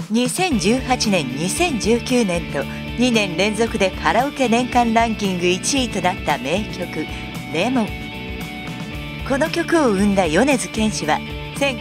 2018年2019年と2年連続でカラオケ年間ランキング1位となった名曲「レモン」。この曲を生んだ米津玄師は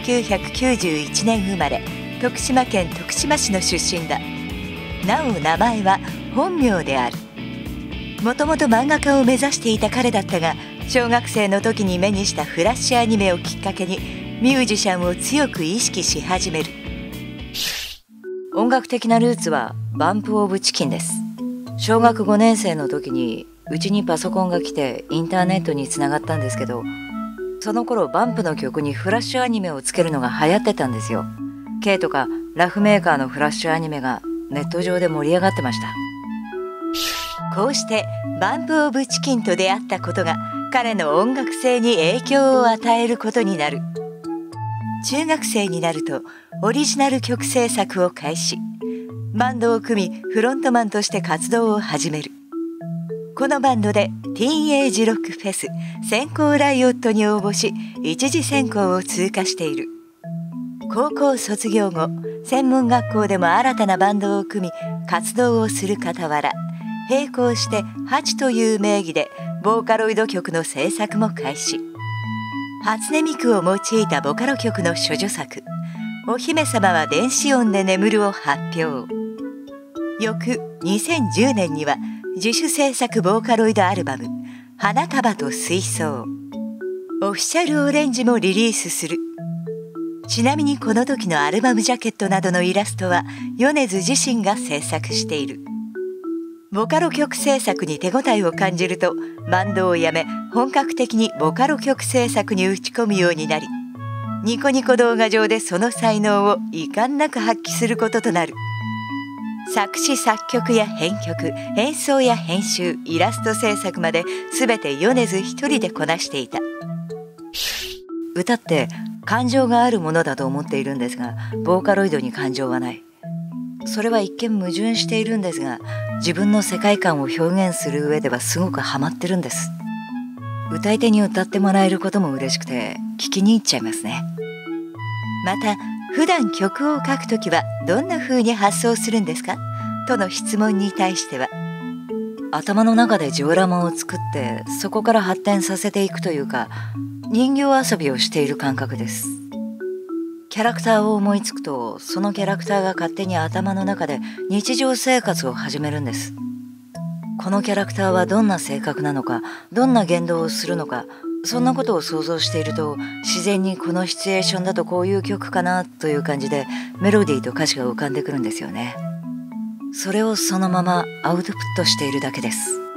1991年生まれ、徳島県徳島市の出身だ。なお名前は本名である。もともと漫画家を目指していた彼だったが、小学生の時に目にしたフラッシュアニメをきっかけにミュージシャンを強く意識し始める。音楽的なルーツはバンプ・オブ・チキンです。小学5年生の時にうちにパソコンが来てインターネットにつながったんですけど、その頃バンプの曲にフラッシュアニメをつけるのが流行ってたんですよ。K とかラフメーカーのフラッシュアニメがネット上で盛り上がってました。こうしてバンプ・オブ・チキンと出会ったことが彼の音楽性に影響を与えることになる。中学生になるとオリジナル曲制作を開始。バンドを組みフロントマンとして活動を始める。このバンドでティーンエイジロックフェス先行ライオットに応募し、一次選考を通過している。高校卒業後、専門学校でも新たなバンドを組み活動をする傍ら、並行してハチという名義でボーカロイド曲の制作も開始。初音ミクを用いたボカロ曲の処女作「お姫様は電子音で眠る」を発表。翌2010年には自主制作ボーカロイドアルバム「花束と水槽」オフィシャルオレンジもリリースする。ちなみにこの時のアルバムジャケットなどのイラストは米津自身が制作している。ボカロ曲制作に手応えを感じるとバンドを辞め、本格的にボカロ曲制作に打ち込むようになり、ニコニコ動画上でその才能を遺憾なく発揮することとなる。作詞作曲や編曲、演奏や編集、イラスト制作まで全て米津一人でこなしていた。歌って感情があるものだと思っているんですが、ボーカロイドに感情はない。それは一見矛盾しているんですが、自分の世界観を表現する上ではすごくハマってるんです。歌い手に歌ってもらえることも嬉しくて聞きに行っちゃいますね。また普段曲を書くときはどんな風に発想するんですかとの質問に対しては、頭の中でジオラマを作ってそこから発展させていくというか、人形遊びをしている感覚です。キャラクターを思いつくと、そのキャラクターが勝手に頭の中で日常生活を始めるんです。このキャラクターはどんな性格なのか、どんな言動をするのか、そんなことを想像していると、自然にこのシチュエーションだとこういう曲かなという感じでメロディーと歌詞が浮かんでくるんですよね。それをそのままアウトプットしているだけです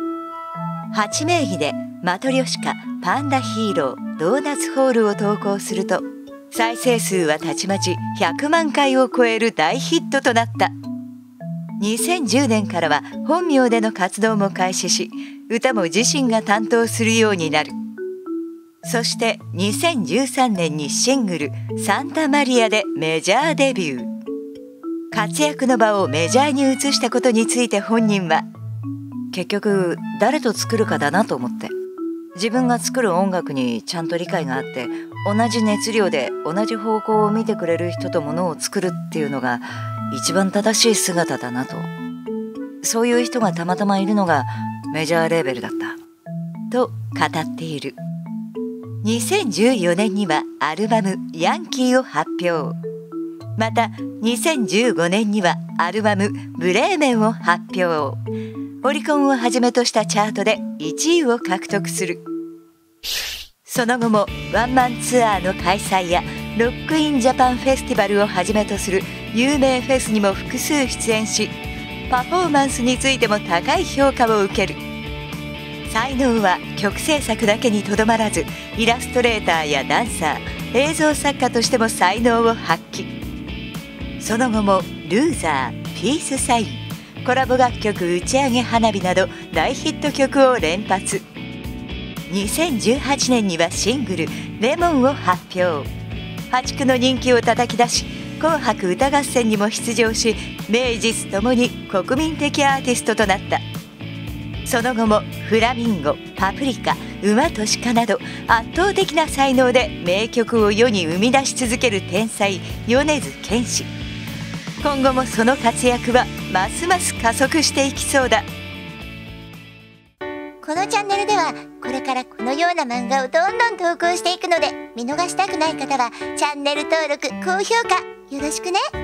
。8名義でマトリョシカ、パンダヒーロー、ドーナツホールを投稿すると、再生数はたちまち100万回を超える大ヒットとなった。2010年からは本名での活動も開始し、歌も自身が担当するようになる。そして2013年にシングル「サンタマリア」でメジャーデビュー。活躍の場をメジャーに移したことについて本人は、結局誰と作るかだなと思って、自分が作る音楽にちゃんと理解があって、同じ熱量で同じ方向を見てくれる人とものを作るっていうのが一番正しい姿だなと。そういう人がたまたまいるのがメジャーレーベルだったと語っている。2014年にはアルバム「ヤンキー」を発表。また2015年にはアルバム「ブレーメン」を発表。オリコンをはじめとしたチャートで1位を獲得する。その後もワンマンツアーの開催やロックインジャパンフェスティバルをはじめとする有名フェスにも複数出演し、パフォーマンスについても高い評価を受ける。才能は曲制作だけにとどまらず、イラストレーターやダンサー、映像作家としても才能を発揮。その後も「ルーザー」「ピースサイン」、コラボ楽曲「打ち上げ花火」など大ヒット曲を連発。2018年にはシングル「レモン」を発表。破竹の人気を叩き出し、紅白歌合戦にも出場し、名実ともに国民的アーティストとなった。その後もフラミンゴ、パプリカ、馬と鹿など圧倒的な才能で名曲を世に生み出し続ける天才米津玄師。 今後もその活躍はますます加速していきそうだ。 このチャンネルではこれからこのような漫画をどんどん投稿していくので、見逃したくない方はチャンネル登録、高評価よろしくね。